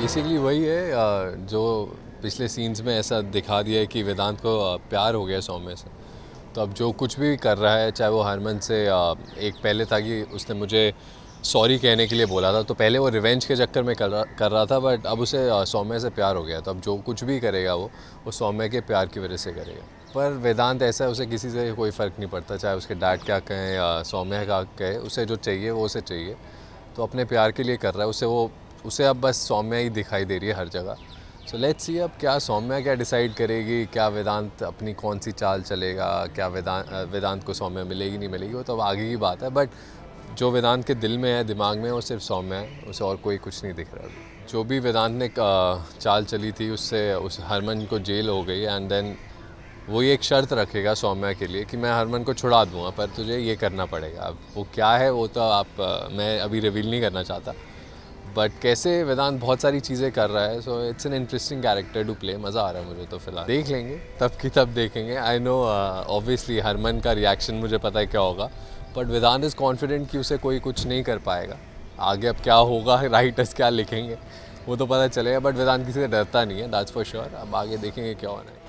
Basically वही है जो पिछले सीन्स में ऐसा दिखा दिया है कि वेदांत को प्यार हो गया सौम्य से। तो अब जो कुछ भी कर रहा है, चाहे वो हरमन से एक पहले था कि उसने मुझे सॉरी कहने के लिए बोला था, तो पहले वो रिवेंज के चक्कर में कर रहा था, बट अब उसे सौम्य से प्यार हो गया। तो अब जो कुछ भी करेगा वो सौम्य के प्यार की वजह से करेगा। पर वेदांत ऐसा है, उसे किसी से कोई फ़र्क नहीं पड़ता, चाहे उसके डैड क्या कहें या सौम्य क्या कहे, उसे जो चाहिए वो उसे चाहिए। तो अपने प्यार के लिए कर रहा है। उसे अब बस सौम्या ही दिखाई दे रही है हर जगह। सो लेट्स सी अब क्या सौम्या क्या डिसाइड करेगी, क्या वेदांत अपनी कौन सी चाल चलेगा, क्या वेदांत को सौम्या मिलेगी नहीं मिलेगी, वो तो अब आगे की बात है। बट जो वेदांत के दिल में है, दिमाग में है, वो सिर्फ सौम्या है, उसे और कोई कुछ नहीं दिख रहा अभी। जो भी वेदांत ने चाल चली थी, उससे उस हरमन को जेल हो गई, एंड देन वो ये एक शर्त रखेगा सौम्या के लिए कि मैं हरमन को छुड़ा दूंगा, पर तुझे ये करना पड़ेगा। अब वो क्या है वो तो मैं अभी रिवील नहीं करना चाहता, बट कैसे वेदांत बहुत सारी चीज़ें कर रहा है। So it's an interesting character to play. मज़ा आ रहा है मुझे। तो फिलहाल देख लेंगे, तब की तब देखेंगे। आई नो ऑब्वियसली हरमन का रिएक्शन मुझे पता है क्या होगा, बट वेदांत इज़ कॉन्फिडेंट कि उसे कोई कुछ नहीं कर पाएगा। आगे अब क्या होगा, राइटर्स क्या लिखेंगे वो तो पता चलेगा, बट वेदांत किसी से डरता नहीं है, दैट्स फॉर श्योर। अब आगे देखेंगे क्या होना है।